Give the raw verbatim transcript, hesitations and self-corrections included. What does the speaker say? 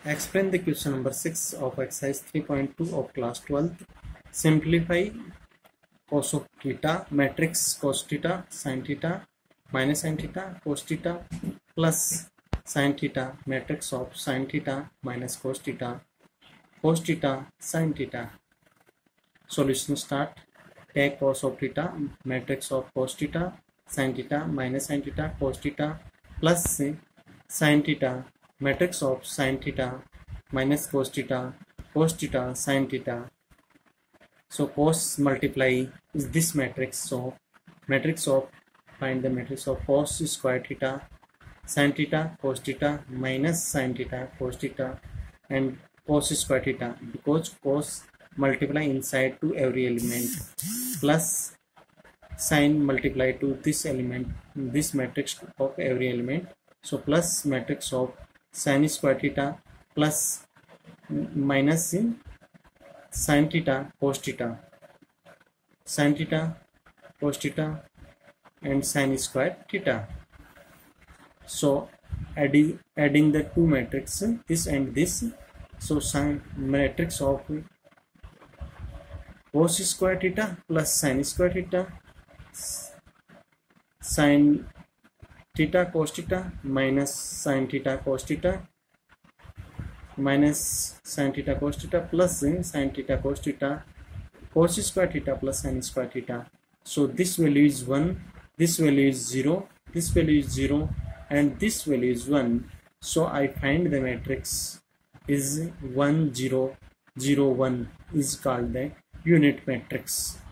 Explain the question number six of exercise three point two of class twelfth. Simplify cos of theta matrix cos theta sin theta minus sin theta cos theta plus sin theta matrix of sin theta minus cos theta cos theta sin theta. Solution start. Take cos of theta matrix of cos theta sin theta minus sin theta cos theta plus sin theta matrix of sin theta minus cos theta cos theta sin theta. So cos multiply is this matrix. So matrix of find the matrix of cos square theta sin theta cos theta minus sin theta cos theta and cos square theta, because cos multiply inside to every element plus sin multiply to this element, this matrix of every element. So plus matrix of sin square theta plus minus in sin theta cos theta sin theta cos theta and sin square theta. So adding adding the two matrices, this and this. So sin matrix of cos square theta plus sin square theta sin theta cos theta minus sin theta cos theta minus sin theta cos theta plus sin theta cos theta cos square theta plus sin square theta. So this value is one, this value is zero, this value is zero, and this value is one. So I find the matrix is one zero zero one is called the unit matrix.